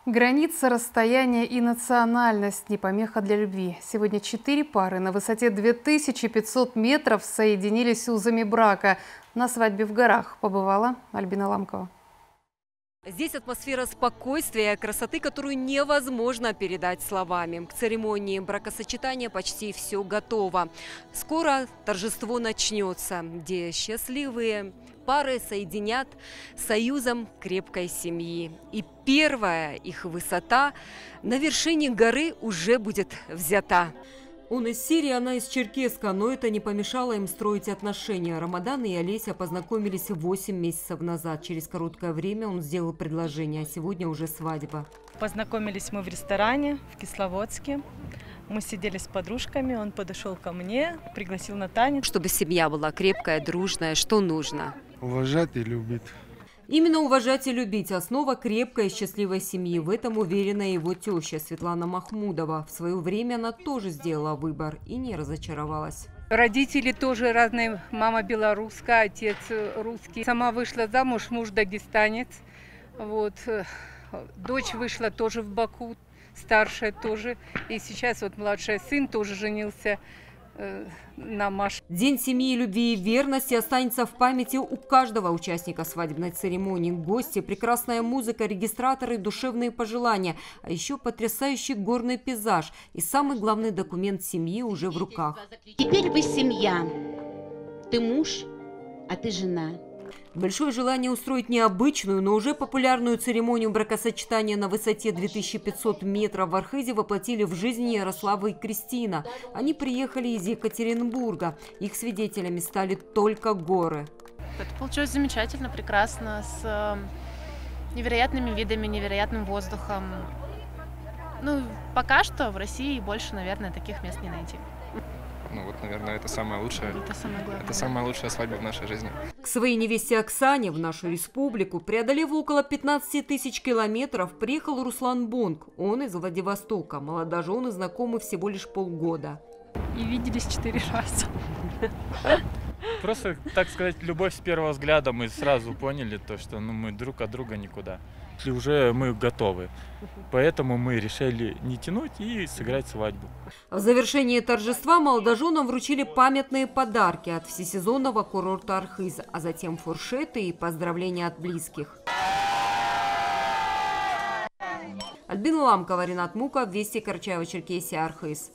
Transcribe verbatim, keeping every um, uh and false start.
Граница, расстояние и национальность – не помеха для любви. Сегодня четыре пары на высоте две тысячи пятьсот метров соединились узами брака. На свадьбе в горах побывала Альбина Ламкова. Здесь атмосфера спокойствия, красоты, которую невозможно передать словами. К церемонии бракосочетания почти все готово. Скоро торжество начнется, где счастливые пары соединят союзом крепкой семьи. И первая их высота на вершине горы уже будет взята. Он из Сирии, она из Черкесска, но это не помешало им строить отношения. Рамадан и Олеся познакомились восемь месяцев назад. Через короткое время он сделал предложение, а сегодня уже свадьба. Познакомились мы в ресторане в Кисловодске. Мы сидели с подружками, он подошел ко мне, пригласил на танец. Чтобы семья была крепкая, дружная, что нужно? Уважать и любить. Именно уважать и любить – основа крепкой и счастливой семьи. В этом уверена его теща Светлана Махмудова. В свое время она тоже сделала выбор и не разочаровалась. Родители тоже разные. Мама белорусская, отец русский. Сама вышла замуж, муж дагестанец. Вот. Дочь вышла тоже в Баку, старшая тоже. И сейчас вот младший сын тоже женился на Маше. День семьи, любви и верности останется в памяти у каждого участника свадебной церемонии. Гости, прекрасная музыка, регистраторы, душевные пожелания, а еще потрясающий горный пейзаж. И самый главный документ семьи уже в руках. Теперь вы семья. Ты муж, а ты жена. Большое желание устроить необычную, но уже популярную церемонию бракосочетания на высоте две тысячи пятьсот метров в Архизе воплотили в жизнь Ярослава и Кристина. Они приехали из Екатеринбурга. Их свидетелями стали только горы. Это получилось замечательно, прекрасно, с невероятными видами, невероятным воздухом. Ну, пока что в России больше, наверное, таких мест не найти. Ну вот, наверное, это самое лучшее. Это самое главное. Это самая лучшая свадьба в нашей жизни. К своей невесте Оксане в нашу республику, преодолев около пятнадцати тысяч километров, приехал Руслан Бонг. Он из Владивостока. Молодожены знакомы всего лишь полгода. И виделись четыре раза. Просто, так сказать, любовь с первого взгляда. Мы сразу поняли то, что ну, мы друг от друга никуда. И уже мы готовы. Поэтому мы решили не тянуть и сыграть свадьбу. В завершении торжества молодоженам вручили памятные подарки от всесезонного курорта Архиз, а затем фуршеты и поздравления от близких. Альбина Ламкова, Ренат Муков, Вести, Карачаево-Черкесия, Архиз.